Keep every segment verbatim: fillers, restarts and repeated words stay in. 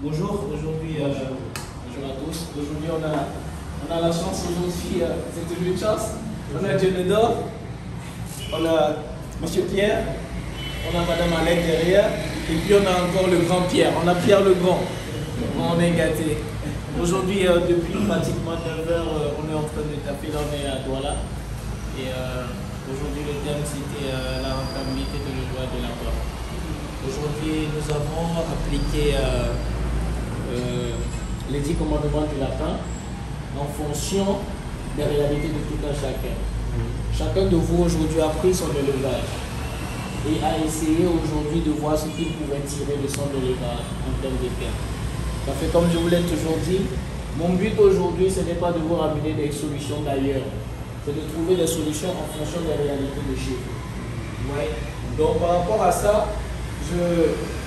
Bonjour, aujourd'hui, euh, bonjour à tous. Aujourd'hui, on a, on a la chance, aujourd'hui, euh, c'est toujours une chance. On a Dionedor, on a Monsieur Pierre, on a Madame Alec derrière, et puis on a encore le grand Pierre. On a Pierre le Grand. On est gâtés. Aujourd'hui, euh, depuis pratiquement neuf heures, euh, on est en train de taper, là on est à Douala. Et euh, aujourd'hui, le thème c'était euh, la rentabilité de l'élevage de la porc. Aujourd'hui, nous avons appliqué euh, euh, les dix commandements du lapin en fonction des réalités de tout un chacun. Chacun de vous aujourd'hui a pris son élevage et a essayé aujourd'hui de voir ce qu'il pouvait tirer de son élevage en termes de gains. Ça fait comme je vous l'ai toujours dit, mon but aujourd'hui ce n'est pas de vous ramener des solutions d'ailleurs, c'est de trouver des solutions en fonction des réalités de chez vous. Ouais. Donc par rapport à ça, je...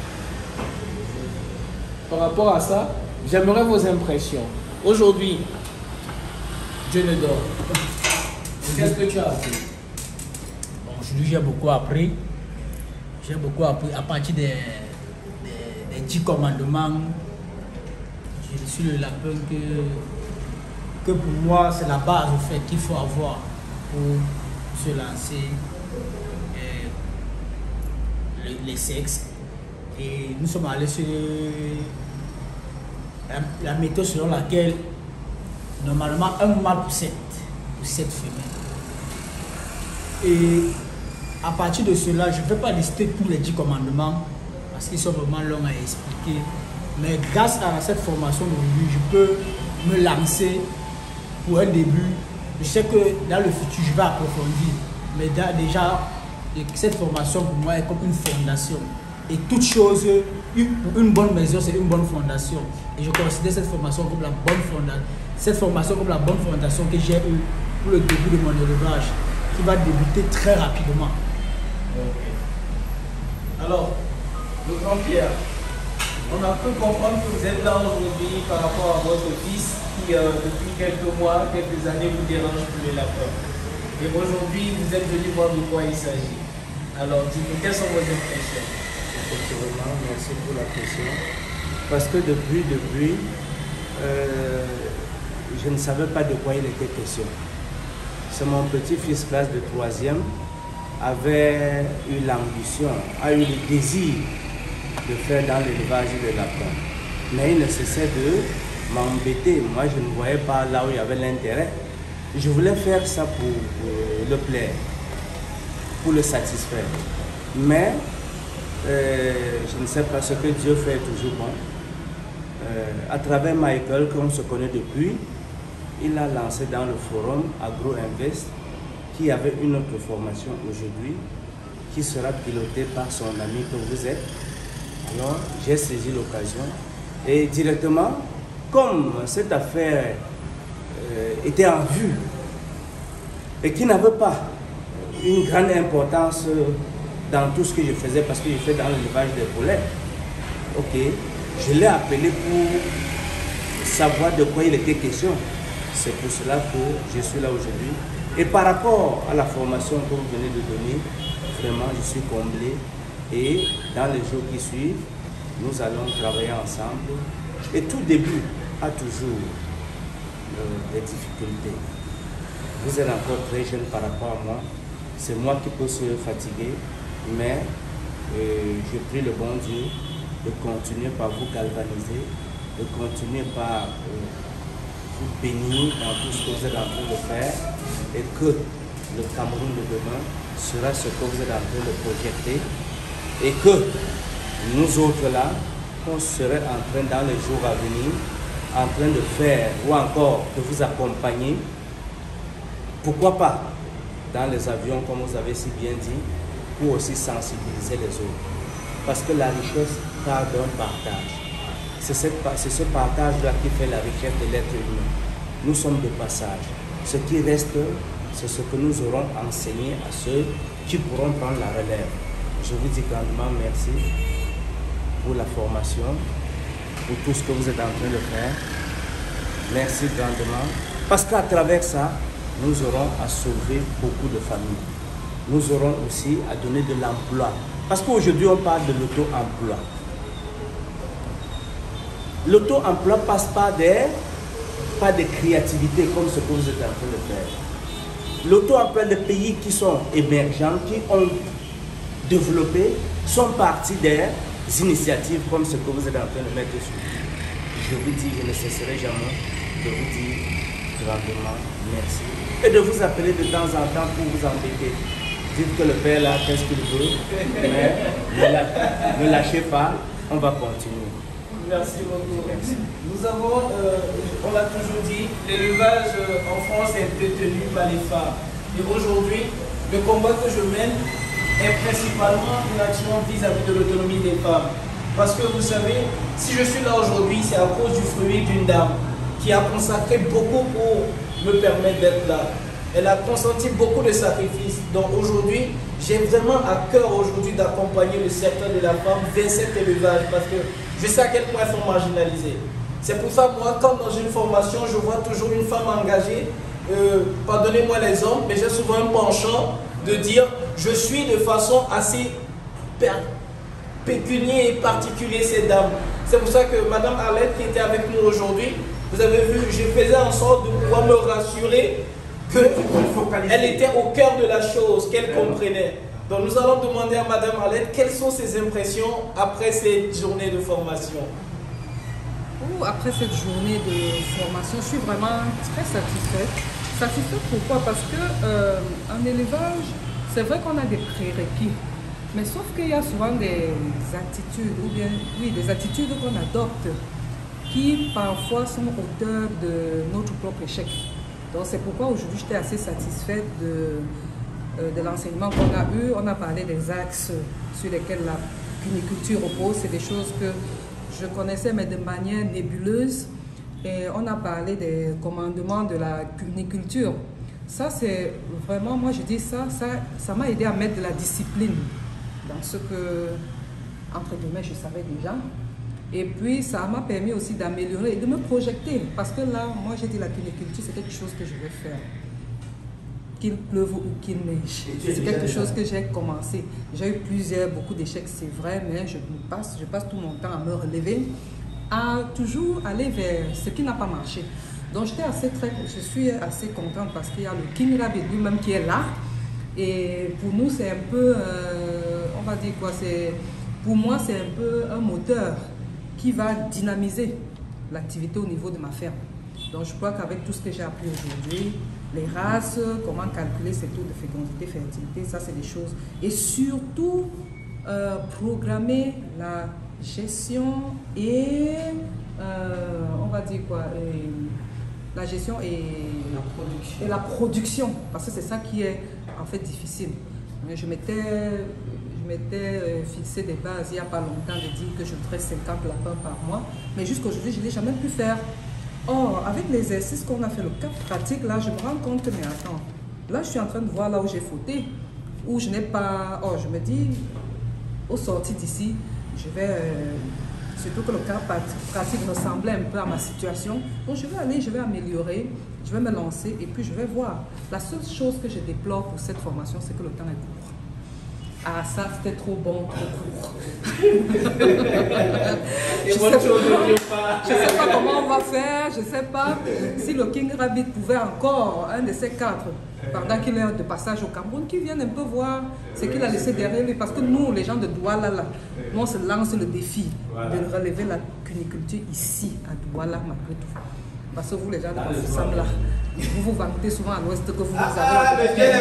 par rapport à ça, j'aimerais vos impressions. Aujourd'hui, Dionedor, qu'est-ce que tu as appris? Bon, aujourd'hui, j'ai beaucoup appris. J'ai beaucoup appris à partir des, des, des dix commandements. Je suis le lapin que, que pour moi, c'est la base au fait qu'il faut avoir pour se lancer. Et les, les sexes. Et nous sommes allés sur la, la méthode selon laquelle normalement un mâle pour sept, pour sept femelles. Et à partir de cela, je ne vais pas lister tous les dix commandements parce qu'ils sont vraiment longs à expliquer. Mais grâce à cette formation d'aujourd'hui, je peux me lancer pour un début. Je sais que dans le futur, je vais approfondir. Mais déjà, cette formation pour moi est comme une fondation. Et toute chose, une bonne maison, c'est une bonne fondation. Et je considère cette formation comme la bonne fondation. Cette formation comme la bonne fondation que j'ai eue pour le début de mon élevage, qui va débuter très rapidement. Okay. Alors, le grand Pierre, on a pu comprendre que vous êtes là aujourd'hui par rapport à votre fils qui, euh, depuis quelques mois, quelques années, vous dérange pour les lapins. Et aujourd'hui, vous êtes venu voir de quoi il s'agit. Alors, dites-nous, quelles sont vos impressions? Effectivement, merci pour la question. Parce que depuis, depuis, euh, je ne savais pas de quoi il était question. C'est mon petit-fils classe de troisième avait eu l'ambition, a eu le désir de faire dans l'élevage de lapins. Mais il ne cessait de m'embêter. Moi, je ne voyais pas là où il y avait l'intérêt. Je voulais faire ça pour, pour le plaire, pour le satisfaire. Mais euh, je ne sais pas ce que Dieu fait toujours bon. Euh, à travers Michael, qu'on se connaît depuis, il a lancé dans le forum AgroInvest qui avait une autre formation aujourd'hui qui sera pilotée par son ami que vous êtes. Alors j'ai saisi l'occasion et directement, comme cette affaire euh, était en vue et qui n'avait pas une grande importance dans tout ce que je faisais parce que je fais dans l'élevage des poulets, ok, je l'ai appelé pour savoir de quoi il était question. C'est pour cela que je suis là aujourd'hui. Et par rapport à la formation que vous venez de donner, vraiment je suis comblé. Et dans les jours qui suivent, nous allons travailler ensemble. Et tout début a toujours euh, des difficultés. Vous êtes encore très jeune par rapport à moi. C'est moi qui peux se fatiguer, mais euh, je prie le bon Dieu de continuer par vous galvaniser, de continuer par euh, vous bénir dans tout ce que vous êtes en train de faire et que le Cameroun de demain sera ce que vous êtes en train de projeter et que nous autres là, on serait en train dans les jours à venir, en train de faire ou encore de vous accompagner, pourquoi pas dans les avions comme vous avez si bien dit, pour aussi sensibiliser les autres. Parce que la richesse part d'un partage. C'est ce partage-là qui fait la richesse de l'être humain. Nous sommes de passage. Ce qui reste, c'est ce que nous aurons enseigné à ceux qui pourront prendre la relève. Je vous dis grandement merci pour la formation, pour tout ce que vous êtes en train de faire. Merci grandement. Parce qu'à travers ça, nous aurons à sauver beaucoup de familles. Nous aurons aussi à donner de l'emploi. Parce qu'aujourd'hui, on parle de l'auto-emploi. l'auto-emploi passe par des, par des créativités comme ce que vous êtes en train de faire. L'auto-emploi, les pays qui sont émergents, qui ont développé, sont partis des initiatives comme ce que vous êtes en train de mettre sur pied. Je vous dis, je ne cesserai jamais de vous dire gravement merci. Et de vous appeler de temps en temps pour vous embêter. Dites que le père là, qu'est-ce qu'il veut, mais ne, la, ne lâchez pas, on va continuer. Merci beaucoup. Merci. Nous avons, euh, on l'a toujours dit, l'élevage euh, en France est détenu par les femmes. Et aujourd'hui, le combat que je mène est principalement une action vis-à-vis de l'autonomie des femmes. Parce que vous savez, si je suis là aujourd'hui, c'est à cause du fruit d'une dame qui a consacré beaucoup pour me permettre d'être là. Elle a consenti beaucoup de sacrifices. Donc aujourd'hui, j'ai vraiment à cœur aujourd'hui d'accompagner le secteur de la femme vers cet élevage parce que je sais à quel point elles sont marginalisées. C'est pour ça, moi, quand dans une formation, je vois toujours une femme engagée, euh, pardonnez-moi les hommes, mais j'ai souvent un penchant de dire je suis de façon assez pécunier et particulier ces dames. C'est pour ça que Madame Arlette qui était avec nous aujourd'hui, vous avez vu, je faisais en sorte de pouvoir me rassurer qu'elle était au cœur de la chose, qu'elle comprenait. Donc nous allons demander à Madame Arlette quelles sont ses impressions après cette journée de formation. Oh, après cette journée de formation, je suis vraiment très satisfaite. Satisfaite pourquoi? Parce que euh, en élevage, c'est vrai qu'on a des prérequis. Mais sauf qu'il y a souvent des attitudes, ou bien, oui, des attitudes qu'on adopte qui parfois sont auteurs de notre propre échec. Donc c'est pourquoi aujourd'hui j'étais assez satisfaite de, euh, de l'enseignement qu'on a eu. On a parlé des axes sur lesquels la cuniculture repose. C'est des choses que je connaissais mais de manière nébuleuse. Et on a parlé des commandements de la cuniculture. Ça c'est vraiment, moi je dis ça, ça ça m'a aidé à mettre de la discipline dans ce que, entre guillemets, je savais déjà. Et puis, ça m'a permis aussi d'améliorer et de me projeter. Parce que là, moi, j'ai dit la cuniculture, c'est quelque chose que je vais faire. Qu'il pleuve ou qu'il neige. C'est quelque chose que j'ai commencé. J'ai eu plusieurs, beaucoup d'échecs, c'est vrai, mais je passe, je passe tout mon temps à me relever, à toujours aller vers ce qui n'a pas marché. Donc, j'étais assez très, je suis assez contente parce qu'il y a le King Rabbit lui-même qui est là. Et pour nous, c'est un peu, euh, on va dire quoi, c'est, pour moi, c'est un peu un moteur qui va dynamiser l'activité au niveau de ma ferme. Donc je crois qu'avec tout ce que j'ai appris aujourd'hui, les races, comment calculer ces taux de fécondité, fertilité, ça c'est des choses. Et surtout, euh, programmer la gestion et, euh, on va dire quoi, et, la gestion et la production. Et la production, parce que c'est ça qui est en fait difficile. Je m'étais Je m'étais fixé des bases il n'y a pas longtemps de dire que je ferais cinquante lapins par mois, mais jusqu'aujourd'hui, je n'ai jamais pu faire. Or, avec l'exercice qu'on a fait, le cas pratique, là, je me rends compte que, mais attends, là, je suis en train de voir là où j'ai fauté, où je n'ai pas. Or, je me dis, au sorti d'ici, je vais. Euh, surtout que le cas pratique ressemblait un peu à ma situation, donc je vais aller, je vais améliorer, je vais me lancer et puis je vais voir. La seule chose que je déplore pour cette formation, c'est que le temps est court. Ah, ça c'était trop bon, trop court. je ne sais, sais pas comment on va faire, je ne sais pas si le King Rabbit pouvait encore, un de ces quatre, pendant qu'il est de passage au Cameroun, qui vienne un peu voir ce qu'il a laissé derrière lui. Parce que nous, les gens de Douala, là, nous, on se lance le défi de relever la cuniculture ici, à Douala, malgré tout. Parce que vous, les gens de Bafoussam, là, vous vous vantez souvent à l'ouest que vous vous avez. Ah,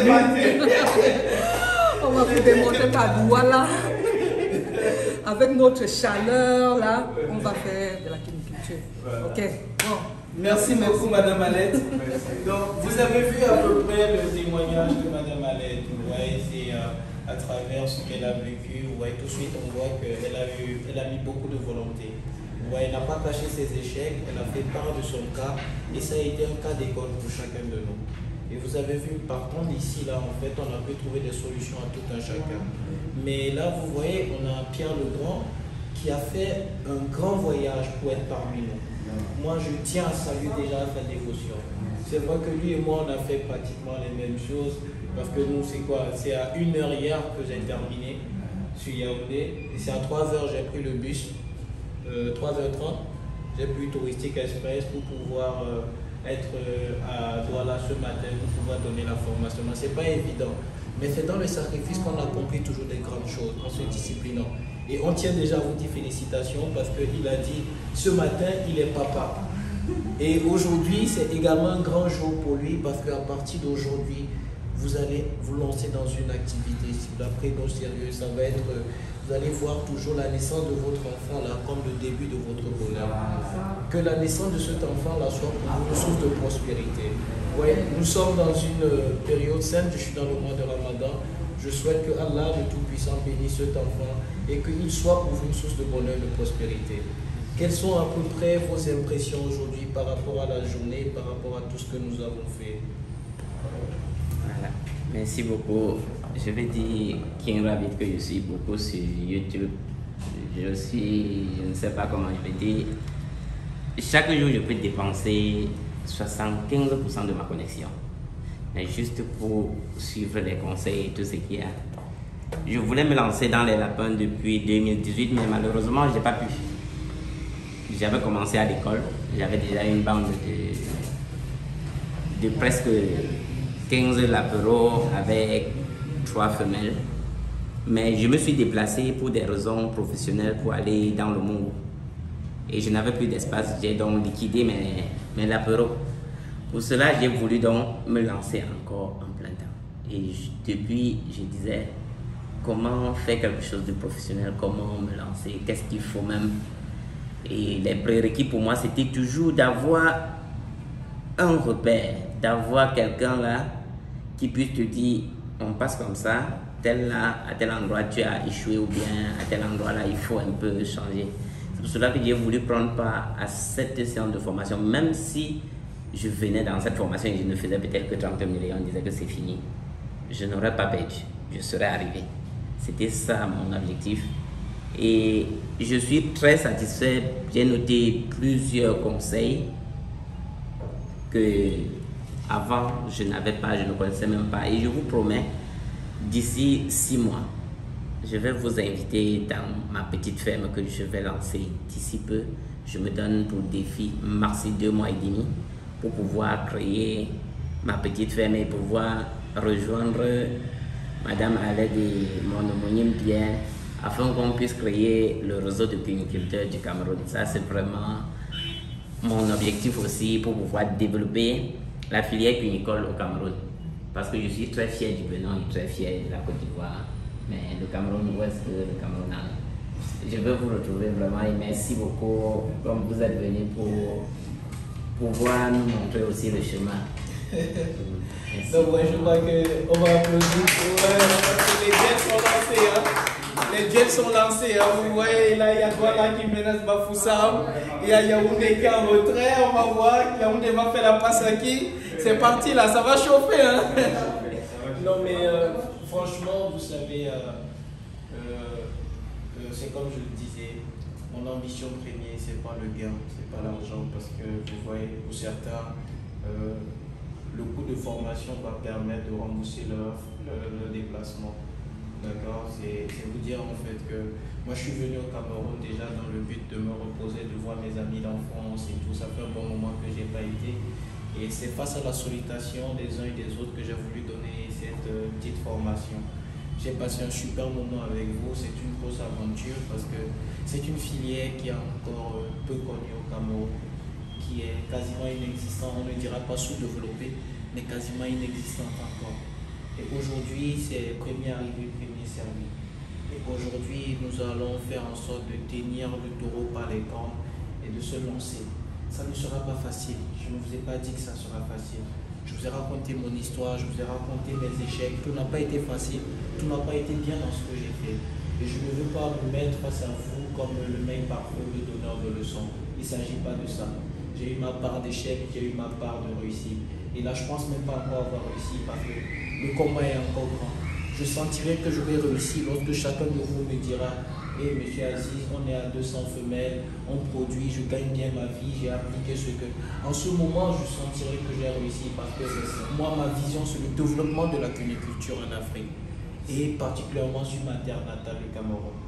on va vous démontrer qu'à Douala, avec notre chaleur, là, on va faire de la cuniculture. Ok, bon. Merci beaucoup, Madame Arlette. Donc, vous avez vu à peu près le témoignage de Madame Arlette. Vous voyez, c'est euh, à travers ce qu'elle a vécu. Vous voyez, tout de suite, on voit qu'elle a, eu, elle a mis beaucoup de volonté. Vous voyez, elle n'a pas caché ses échecs, elle a fait part de son cas. Et ça a été un cas d'école pour chacun de nous. Et vous avez vu, partant d'ici, là, en fait, on a pu trouver des solutions à tout un chacun. Mais là, vous voyez, on a Pierre le Grand qui a fait un grand voyage pour être parmi nous. Moi, je tiens à saluer déjà sa dévotion. C'est vrai que lui et moi, on a fait pratiquement les mêmes choses. Parce que nous, c'est quoi? C'est à une heure hier que j'ai terminé sur Yaoundé. Et c'est à trois heures, j'ai pris le bus. Euh, trois heures trente. j'ai pris Touristique Express pour pouvoir euh, être euh, à Douala ce matin, pour pouvoir donner la formation. Ce n'est pas évident, mais c'est dans le sacrifice qu'on accomplit toujours des grandes choses, en se disciplinant. Et on tient déjà à vous dire félicitations parce qu'il a dit, ce matin, il est papa. Et aujourd'hui, c'est également un grand jour pour lui parce qu'à partir d'aujourd'hui, vous allez vous lancer dans une activité. Si vous la prenez au sérieux, ça va être, vous allez voir toujours la naissance de votre enfant là comme le début de votre bonheur. Que la naissance de cet enfant là soit pour vous une source de prospérité. Ouais, nous sommes dans une période sainte, je suis dans le mois de Ramadan. Je souhaite que Allah, le Tout-Puissant, bénisse cet enfant et qu'il soit pour vous une source de bonheur, de prospérité. Quelles sont à peu près vos impressions aujourd'hui par rapport à la journée, par rapport à tout ce que nous avons fait? Voilà. Merci beaucoup. Je vais dire qui est ravi que je suis beaucoup sur YouTube. Je suis, je ne sais pas comment je vais dire. Chaque jour, je peux dépenser soixante-quinze pour cent de ma connexion. Mais juste pour suivre les conseils et tout ce qu'il y a. Je voulais me lancer dans les lapins depuis deux mille dix-huit, mais malheureusement, je n'ai pas pu. J'avais commencé à l'école, j'avais déjà une bande de, de presque quinze lapereaux avec trois femelles. Mais je me suis déplacé pour des raisons professionnelles pour aller dans le monde. Et je n'avais plus d'espace, j'ai donc liquidé mes, mes lapereaux. Pour cela, j'ai voulu donc me lancer encore en plein temps. Et je, depuis, je disais, comment faire quelque chose de professionnel, comment me lancer, qu'est-ce qu'il faut même. Et les prérequis pour moi, c'était toujours d'avoir un repère, d'avoir quelqu'un là qui puisse te dire, on passe comme ça, tel là, à tel endroit tu as échoué ou bien à tel endroit là, il faut un peu changer. C'est pour cela que j'ai voulu prendre part à cette séance de formation, même si je venais dans cette formation et je ne faisais peut-être que trente mille et on disait que c'est fini. Je n'aurais pas perdu, je serais arrivé. C'était ça mon objectif. Et je suis très satisfait. J'ai noté plusieurs conseils que avant je n'avais pas, je ne connaissais même pas. Et je vous promets, d'ici six mois, je vais vous inviter dans ma petite ferme que je vais lancer d'ici peu. Je me donne pour défi maxi deux mois et demi pour pouvoir créer ma petite ferme et pouvoir rejoindre Madame Aled et mon homonyme Pierre afin qu'on puisse créer le réseau de puniculteurs du Cameroun. Ça, c'est vraiment mon objectif aussi pour pouvoir développer la filière punicole au Cameroun. Parce que je suis très fier du Bénin et très fier de la Côte d'Ivoire. Mais le Cameroun, où est-ce que le Cameroun a? Je veux vous retrouver vraiment et merci beaucoup comme vous êtes venu pour pouvoir nous montrer aussi le chemin. Merci. Donc, ouais, je crois qu'on va applaudir. Ouais, les jets sont lancés. Hein. Les jets sont lancés. Hein. Vous voyez, là, il y a quoi là qui menace Bafoussam. Il y a Yaoundé qui est en retrait. On va voir. Yaoundé va faire la passe à qui? C'est parti là, ça va chauffer. Hein. Non, mais euh, franchement, vous savez, euh, euh, euh, c'est comme je le disais, mon ambition première, c'est pas le gain, c'est pas l'argent, parce que vous voyez, pour certains, euh, le coût de formation va permettre de rembourser leur, leur, leur déplacement. D'accord? C'est vous dire en fait que moi je suis venu au Cameroun déjà dans le but de me reposer, de voir mes amis d'enfance et tout. Ça fait un bon moment que je n'ai pas été. Et c'est face à la sollicitation des uns et des autres que j'ai voulu donner cette euh, petite formation. J'ai passé un super moment avec vous, c'est une grosse aventure parce que c'est une filière qui est encore euh, peu connue au Cameroun, qui est quasiment inexistante, on ne dira pas sous-développée, mais quasiment inexistante encore. Et aujourd'hui, c'est premier arrivé, premier servi. Et aujourd'hui, nous allons faire en sorte de tenir le taureau par les cornes et de se lancer. Ça ne sera pas facile. Je ne vous ai pas dit que ça sera facile. Je vous ai raconté mon histoire, je vous ai raconté mes échecs. Tout n'a pas été facile, tout n'a pas été bien dans ce que j'ai fait. Et je ne veux pas me mettre face à vous comme le mec parfait, le donneur de leçons. Il ne s'agit pas de ça. J'ai eu ma part d'échecs, j'ai eu ma part de réussite. Et là, je ne pense même pas encore avoir réussi parce que le combat est encore grand. Je sentirai que je vais réussir lorsque chacun de vous me dira: hé, hey, monsieur Aziz, on est à deux cents femelles, on produit, je gagne bien ma vie, j'ai appliqué ce que... En ce moment, je sentirai que j'ai réussi parce que moi, ma vision, c'est le développement de la cuniculture en Afrique et particulièrement sur ma terre natale, le Cameroun.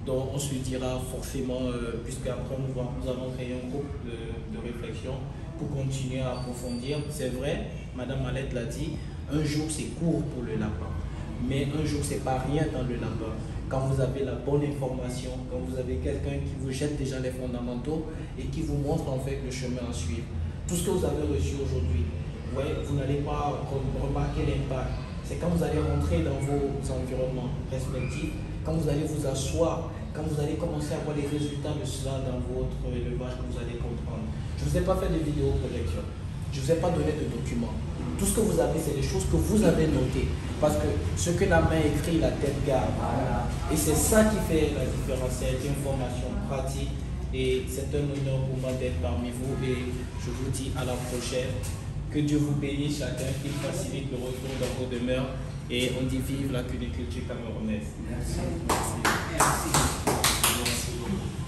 dont on se dira forcément, euh, puisqu'après nous, nous allons créer un groupe de, de réflexion pour continuer à approfondir. C'est vrai, Madame Malette l'a dit, un jour c'est court pour le lapin, mais un jour c'est pas rien dans le lapin. Quand vous avez la bonne information, quand vous avez quelqu'un qui vous jette déjà les fondamentaux et qui vous montre en fait le chemin à suivre. Tout ce que vous avez reçu aujourd'hui, ouais, vous n'allez pas remarquer l'impact. C'est quand vous allez rentrer dans vos environnements respectifs, quand vous allez vous asseoir, quand vous allez commencer à voir les résultats de cela dans votre élevage, que vous allez comprendre. Je ne vous ai pas fait de vidéo projection. Je ne vous ai pas donné de documents. Tout ce que vous avez, c'est des choses que vous avez notées. Parce que ce que la main écrit, la tête garde. Et c'est ça qui fait la différence. C'est une formation pratique. Et c'est un honneur pour moi d'être parmi vous. Et je vous dis à la prochaine. Que Dieu vous bénisse chacun, qu'il facilite le retour dans vos demeures. Et on dit vive la cuniculture camerounaise. Merci. Merci. Merci. Merci beaucoup.